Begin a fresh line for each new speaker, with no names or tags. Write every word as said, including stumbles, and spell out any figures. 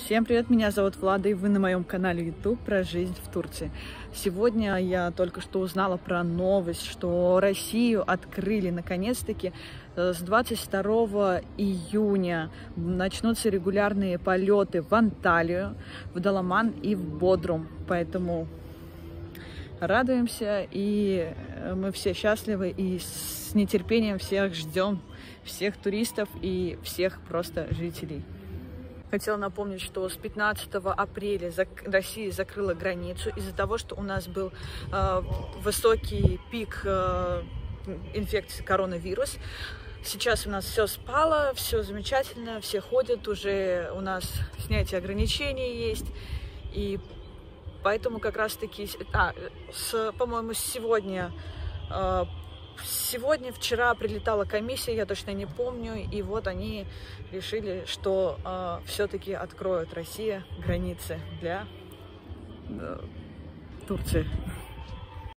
Всем привет, меня зовут Влада, и вы на моем канале YouTube про жизнь в Турции. Сегодня я только что узнала про новость, что Россию открыли наконец-таки. С двадцать второго июня начнутся регулярные полеты в Анталию, в Даламан и в Бодрум. Поэтому радуемся, и мы все счастливы, и с нетерпением всех ждем, всех туристов и всех просто жителей. Хотела напомнить, что с пятнадцатого апреля Россия закрыла границу из-за того, что у нас был э, высокий пик э, инфекции коронавирус. Сейчас у нас все спало, все замечательно, все ходят, уже у нас снятие ограничений есть. И поэтому как раз-таки, а, по-моему, сегодня... Э, Сегодня, вчера прилетала комиссия, я точно не помню, и вот они решили, что э, все-таки откроют Россия границы для э, Турции.